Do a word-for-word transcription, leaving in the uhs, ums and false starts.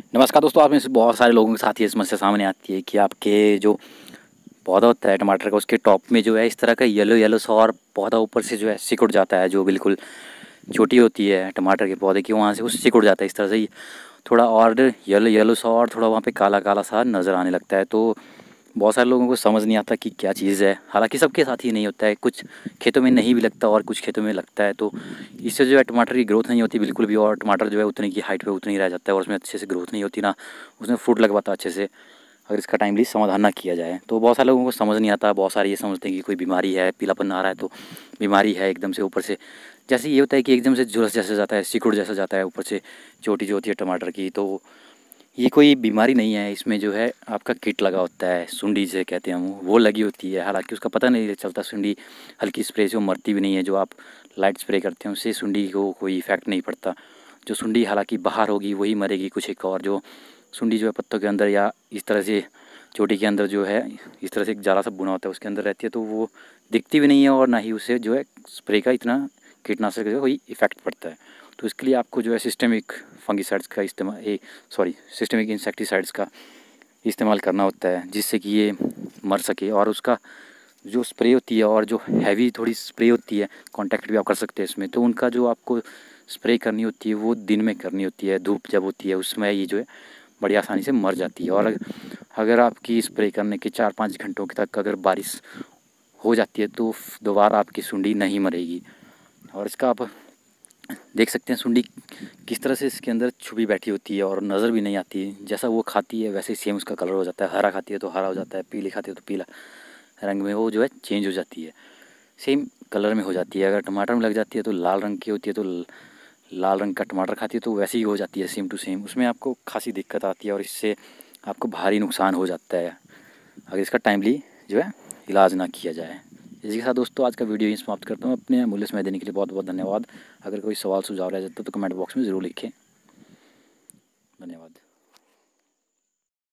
नमस्कार दोस्तों, आप में से बहुत सारे लोगों के साथ ये समस्या सामने आती है कि आपके जो पौधा होता है टमाटर का, उसके टॉप में जो है इस तरह का येलो येलो सा और पौधा ऊपर से जो है सिकुड़ जाता है। जो बिल्कुल चोटी होती है टमाटर के पौधे की, वहाँ से वो सिकुड़ जाता है इस तरह से ही थोड़ा, और येलो येलो सा और थोड़ा वहाँ पे काला काला सा नज़र आने लगता है। तो बहुत सारे लोगों को समझ नहीं आता कि क्या चीज़ है। हालांकि सबके साथ ही नहीं होता है, कुछ खेतों में नहीं भी लगता और कुछ खेतों में लगता है। तो इससे जो है टमाटर की ग्रोथ नहीं होती बिल्कुल भी, और टमाटर जो है उतनी की हाइट पे उतनी ही रह जाता है और उसमें अच्छे से ग्रोथ नहीं होती, ना उसमें फ्रूट लग पाता अच्छे से, अगर इसका टाइमली समाधान ना किया जाए। तो बहुत सारे लोगों को समझ नहीं आता। बहुत सारे ये समझते हैं कि कोई बीमारी है, पीलापन आ रहा है तो बीमारी है एकदम से ऊपर से। जैसे ये होता है कि एकदम से झुलस जैसा जाता है, सिकुड़ जैसा जाता है ऊपर से चोटी जो होती है टमाटर की, तो ये कोई बीमारी नहीं है। इसमें जो है आपका किट लगा होता है, सुंडी जिसे कहते हैं हम, वो लगी होती है। हालांकि उसका पता नहीं चलता, सुंडी हल्की स्प्रे से वो मरती भी नहीं है। जो आप लाइट स्प्रे करते हैं उससे सुंडी को कोई इफेक्ट नहीं पड़ता। जो सुंडी हालांकि बाहर होगी वही मरेगी कुछ एक, और जो सुंडी जो है पत्तों के अंदर या इस तरह से चोटी के अंदर जो है इस तरह से एक जाला सा बुना होता है उसके अंदर रहती है, तो वो दिखती भी नहीं है और ना ही उससे जो है स्प्रे का इतना कीटनाशक का कोई इफेक्ट पड़ता है। तो इसके लिए आपको जो है सिस्टमिक फंगिसाइड्स का इस्तेमाल ए सॉरी सिस्टमिक इंसेक्टिसाइड्स का इस्तेमाल करना होता है, जिससे कि ये मर सके। और उसका जो स्प्रे होती है और जो हैवी थोड़ी स्प्रे होती है, कांटेक्ट भी आप कर सकते हैं इसमें, तो उनका जो आपको स्प्रे करनी होती है वो दिन में करनी होती है। धूप जब होती है उसमें ये जो है बड़ी आसानी से मर जाती है। और अगर आपकी स्प्रे करने के चार पाँच घंटों तक अगर बारिश हो जाती है तो दोबारा आपकी सुंडी नहीं मरेगी। और इसका आप देख सकते हैं सुंडी किस तरह से इसके अंदर छुपी बैठी होती है और नज़र भी नहीं आती है। जैसा वो खाती है वैसे ही सेम उसका कलर हो जाता है। हरा खाती है तो हरा हो जाता है, पीली खाती है तो पीला रंग में वो जो है चेंज हो जाती है, सेम कलर में हो जाती है। अगर टमाटर में लग जाती है तो लाल रंग की होती है, तो लाल रंग का टमाटर खाती है तो वैसे ही हो जाती है सेम टू सेम। उसमें आपको खासी दिक्कत आती है और इससे आपको भारी नुकसान हो जाता है अगर इसका टाइमली जो है इलाज ना किया जाए। इसी के साथ दोस्तों आज का वीडियो ही समाप्त करता हूँ। अपने अमूल्य समय देने के लिए बहुत बहुत धन्यवाद। अगर कोई सवाल सुझाव रह जाता तो कमेंट बॉक्स में ज़रूर लिखें। धन्यवाद।